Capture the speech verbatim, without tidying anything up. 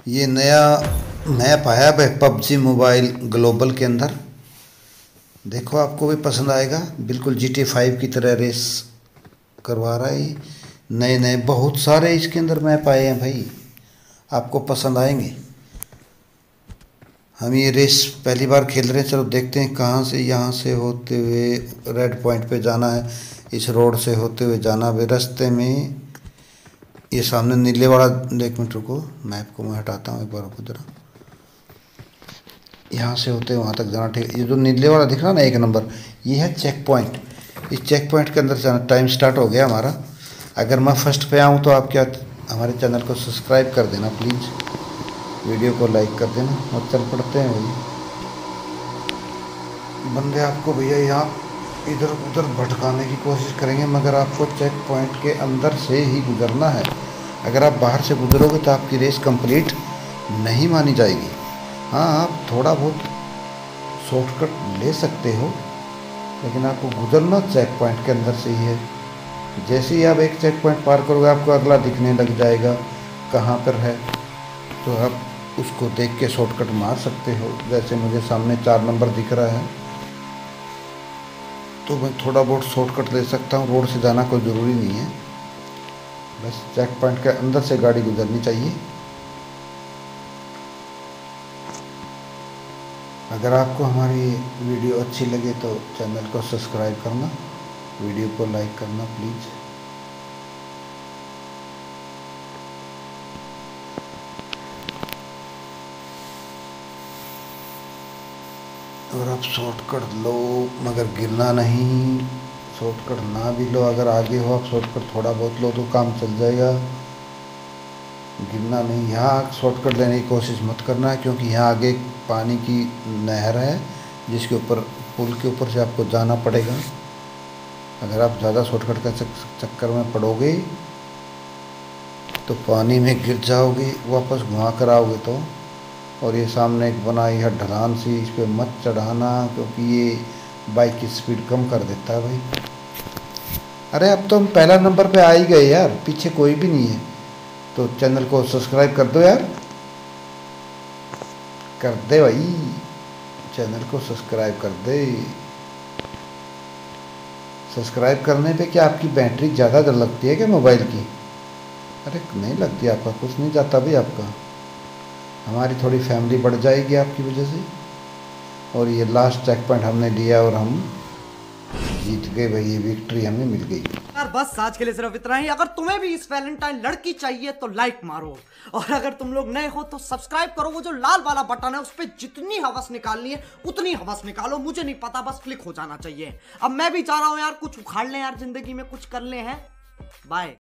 ये नया मैप आया है पबजी मोबाइल ग्लोबल के अंदर। देखो आपको भी पसंद आएगा। बिल्कुल जी टी फाइव की तरह रेस करवा रहा है ये। नए नए बहुत सारे इसके अंदर मैप आए हैं भाई, आपको पसंद आएंगे। हम ये रेस पहली बार खेल रहे हैं। चलो देखते हैं कहाँ से, यहाँ से होते हुए रेड पॉइंट पे जाना है, इस रोड से होते हुए जाना है। रास्ते में ये सामने नीले वाला, एक मिनट रुको, मैप को मैं हटाता हूँ एक बार, रुको जरा। यहाँ से होते वहाँ तक जाना, ठीक है। ये जो नीले वाला दिख रहा ना एक नंबर, ये है चेक पॉइंट। इस चेक पॉइंट के अंदर जाना। टाइम स्टार्ट हो गया हमारा। अगर मैं फर्स्ट पे आऊँ तो आप क्या हमारे चैनल को सब्सक्राइब कर देना प्लीज़, वीडियो को लाइक कर देना। और चल पड़ते हैं भैया। बंदे आपको भैया यहाँ इधर उधर भटकाने की कोशिश करेंगे, मगर आपको चेक पॉइंट के अंदर से ही गुजरना है। अगर आप बाहर से गुजरोगे तो आपकी रेस कंप्लीट नहीं मानी जाएगी। हाँ, आप थोड़ा बहुत शॉर्टकट ले सकते हो, लेकिन आपको गुजरना चेक पॉइंट के अंदर से ही है। जैसे ही आप एक चेक पॉइंट पार करोगे, आपको अगला दिखने लग जाएगा कहाँ पर है, तो आप उसको देख के शॉर्टकट मार सकते हो। जैसे मुझे सामने चार नंबर दिख रहा है, तो मैं थोड़ा बहुत शॉर्टकट ले सकता हूँ। रोड से जाना कोई ज़रूरी नहीं है, बस चेक पॉइंट के अंदर से गाड़ी गुजरनी चाहिए। अगर आपको हमारी वीडियो अच्छी लगे तो चैनल को सब्सक्राइब करना, वीडियो को लाइक करना प्लीज़। अगर आप शॉर्टकट लो मगर गिरना नहीं, शॉर्टकट ना भी लो, अगर आगे हो आप शॉर्टकट थोड़ा बहुत लो तो काम चल जाएगा। गिरना नहीं। यहाँ शॉर्टकट लेने की कोशिश मत करना है, क्योंकि यहाँ आगे पानी की नहर है जिसके ऊपर, पुल के ऊपर से आपको जाना पड़ेगा। अगर आप ज़्यादा शॉर्टकट के चक्कर में पड़ोगे तो पानी में गिर जाओगे, वापस घुमा कर आओगे तो। और ये सामने एक बनाई है ढलान सी, इस पर मत चढ़ाना, क्योंकि ये बाइक की स्पीड कम कर देता है भाई। अरे अब तो हम पहला नंबर पे आ ही गए यार, पीछे कोई भी नहीं है। तो चैनल को सब्सक्राइब कर दो यार, कर दे भाई, चैनल को सब्सक्राइब कर दे। सब्सक्राइब करने पे क्या आपकी बैटरी ज़्यादा लगती है क्या मोबाइल की? अरे नहीं लगती, आपका कुछ नहीं जाता भाई आपका। हमारी थोड़ी फैमिली बढ़ जाएगी आपकी वजह से। और ये लास्ट चेक पॉइंट हमने लिया और हम जीत गए भाई, ये विक्ट्री हमें मिल गई यार। बस आज के लिए सिर्फ इतना ही। अगर तुम्हें भी इस वैलेंटाइन लड़की चाहिए तो लाइक मारो, और अगर तुम लोग नए हो तो सब्सक्राइब करो। वो जो लाल वाला बटन है उस पर जितनी हवस निकालनी है उतनी हवस निकालो, मुझे नहीं पता, बस क्लिक हो जाना चाहिए। अब मैं भी चाह रहा हूं यार कुछ उखाड़ लें यार, जिंदगी में कुछ कर ले हैं। बाय।